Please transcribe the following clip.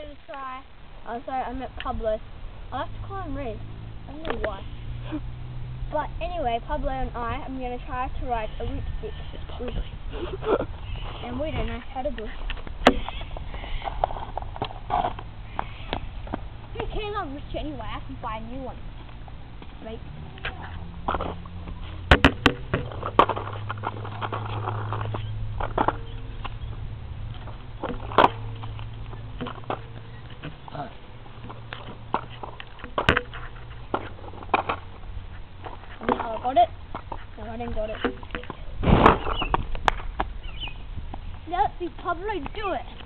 gonna try. Oh, sorry, I meant Pablo. I like to call him Riz. I don't know why. But anyway, Pablo and I am gonna try to ride a whipstick. And we don't know how to do it. Who cares? I'm rich anyway. I can buy a new one. Right? I got it. No, I didn't got it. Now let's see Pablo do it.